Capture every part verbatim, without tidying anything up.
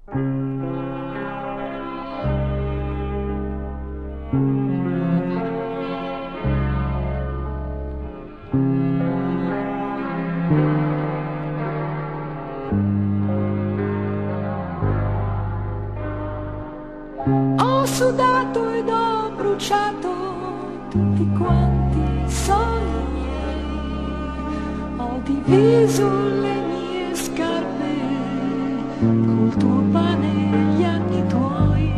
Ho sudato ed ho bruciato tutti quanti i sogni miei, ho diviso le mie scarpe col tuo pane e gli anni tuoi,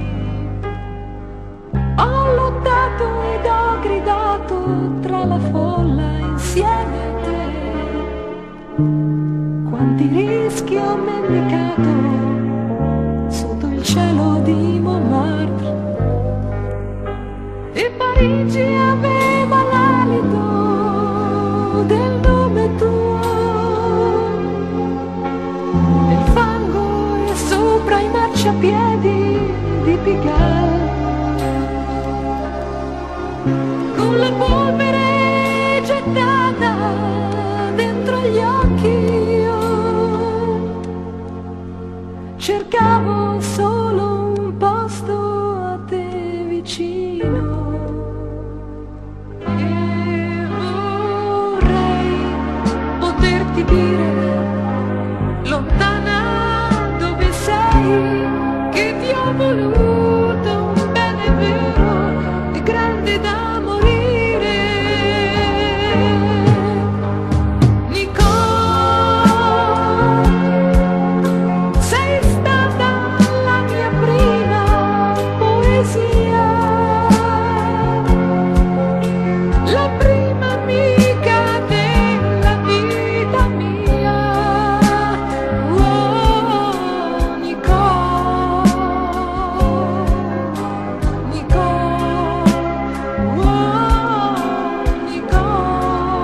ho lottato ed ho gridato tra la folla insieme a te, quanti rischi ho mendicato sotto il cielo di Montmartre, e Parigi aveva l'alito del nome tuo, e il fango è sopra i marciapiedi di Pigalle, con la polvere gettata dentro gli occhi io cercavo solo un posto a te vicino, e vorrei poterti dire lontana dove sei che ti ho voluto un bene vero e grande da morire. Nicole, sei stata la mia prima poesia, la prima amica della vita mia. Oh, Nicole, Nicole, oh, Nicole.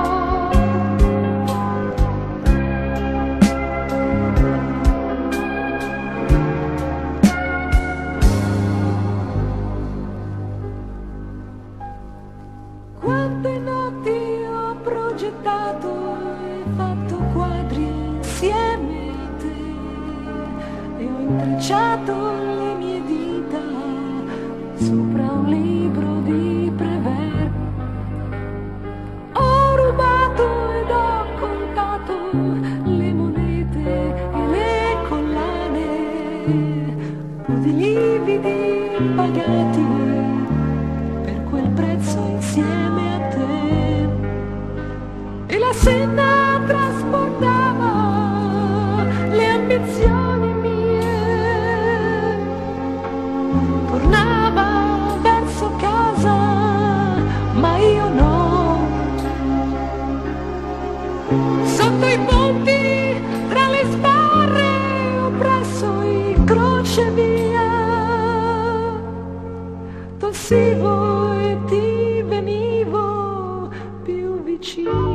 Quante notti ho progettato e fatto quadri insieme a te, e ho intrecciato le mie dita sopra un libro di Prévert, ho rubato ed ho contato le monete e le collane, pur di lividi pagati per quel prezzo insieme a te, e la Senna trasportava le ambizioni mie, tornava verso casa ma io no, sotto i ponti tra le sbarre o presso i crocevia tossivo e ti venivo più vicino.